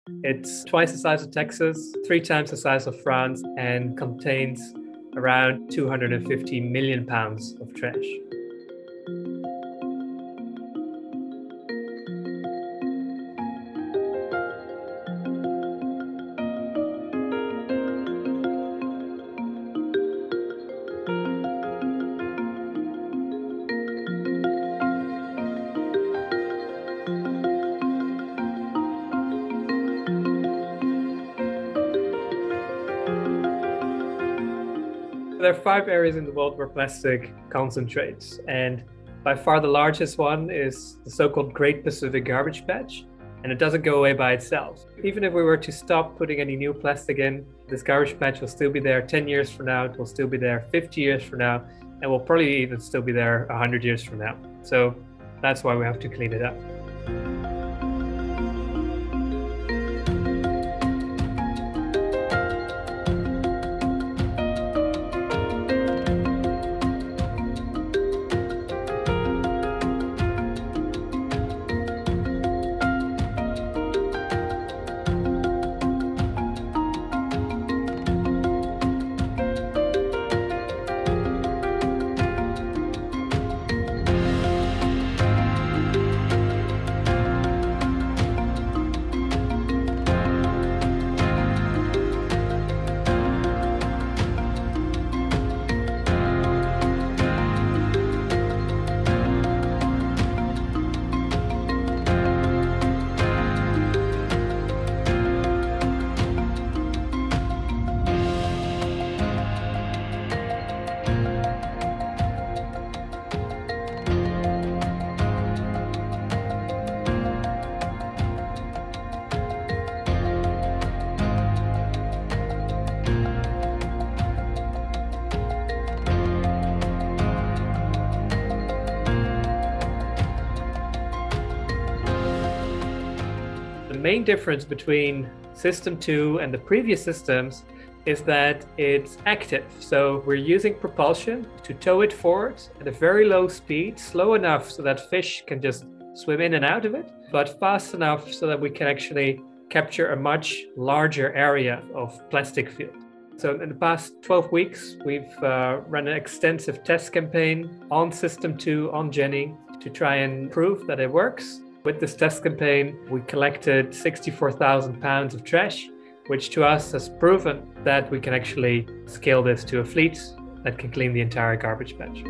It's twice the size of Texas, 3 times the size of France, and contains around 250 million pounds of trash. There are 5 areas in the world where plastic concentrates, and by far the largest one is the so-called Great Pacific Garbage Patch, and it doesn't go away by itself. Even if we were to stop putting any new plastic in, this garbage patch will still be there 10 years from now, it will still be there 50 years from now, and will probably even still be there 100 years from now. So that's why we have to clean it up. The main difference between System 2 and the previous systems is that it's active. So we're using propulsion to tow it forward at a very low speed, slow enough so that fish can just swim in and out of it, but fast enough so that we can actually capture a much larger area of plastic field. So in the past 12 weeks, we've run an extensive test campaign on System 2, on Jenny, to try and prove that it works. With this test campaign, we collected 64,000 pounds of trash, which to us has proven that we can actually scale this to a fleet that can clean the entire garbage patch.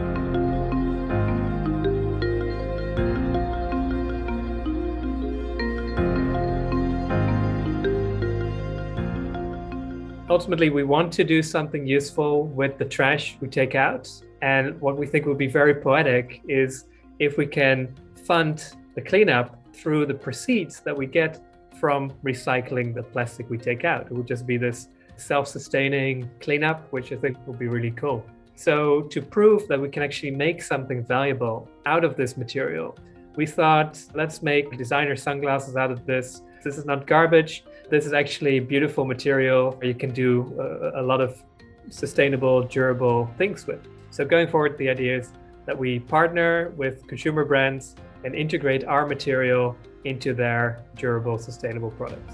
Ultimately, we want to do something useful with the trash we take out. And what we think would be very poetic is if we can fund the cleanup through the proceeds that we get from recycling the plastic we take out. It would just be this self-sustaining cleanup, which I think would be really cool. So to prove that we can actually make something valuable out of this material, we thought, let's make designer sunglasses out of this. This is not garbage. This is actually beautiful material you can do a lot of sustainable, durable things with. So going forward, the idea is that we partner with consumer brands and integrate our material into their durable, sustainable products.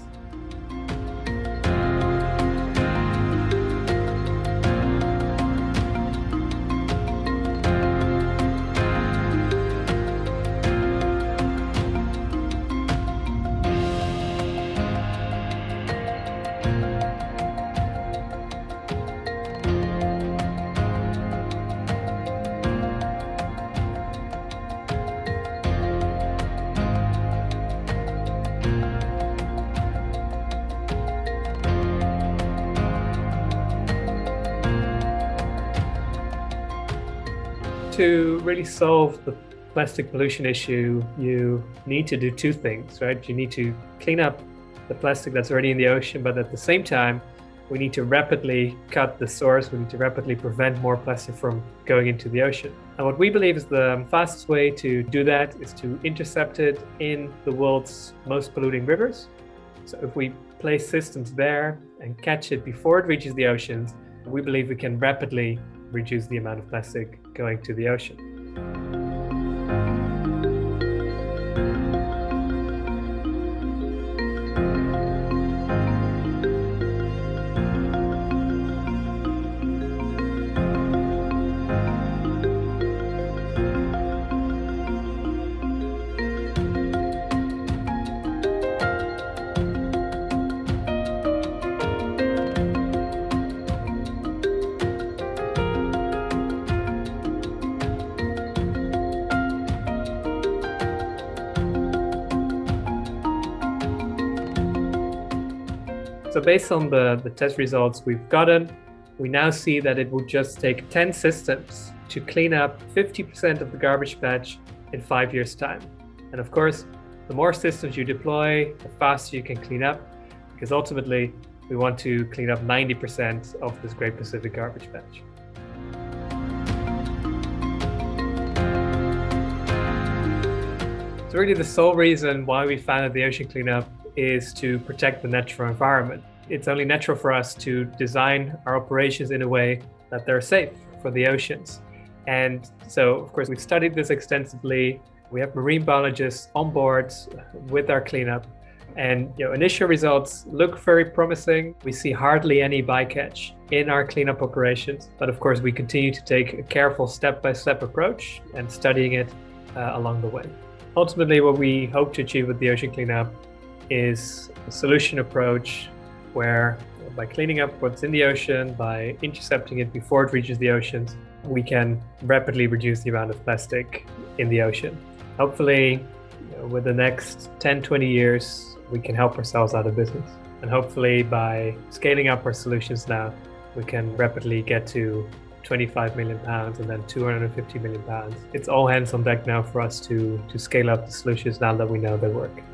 To really solve the plastic pollution issue, you need to do 2 things, right? You need to clean up the plastic that's already in the ocean, but at the same time, we need to rapidly cut the source. We need to rapidly prevent more plastic from going into the ocean. And what we believe is the fastest way to do that is to intercept it in the world's most polluting rivers. So if we place systems there and catch it before it reaches the oceans, we believe we can rapidly reduce the amount of plastic going to the ocean. So based on the test results we've gotten, we now see that it would just take 10 systems to clean up 50% of the garbage patch in 5 years' time. And of course, the more systems you deploy, the faster you can clean up, because ultimately we want to clean up 90% of this Great Pacific Garbage Patch. So really the sole reason why we founded the ocean cleanup is to protect the natural environment. It's only natural for us to design our operations in a way that they're safe for the oceans. And so, of course, we've studied this extensively. We have marine biologists on board with our cleanup. And initial results look very promising. We see hardly any bycatch in our cleanup operations. But of course, we continue to take a careful step-by-step approach and studying it along the way. Ultimately, what we hope to achieve with the ocean cleanup is a solution approach where by cleaning up what's in the ocean, by intercepting it before it reaches the oceans, we can rapidly reduce the amount of plastic in the ocean. Hopefully, with the next 10, 20 years, we can help ourselves out of business. And hopefully by scaling up our solutions now, we can rapidly get to 25 million pounds and then 250 million pounds. It's all hands on deck now for us to scale up the solutions now that we know they work.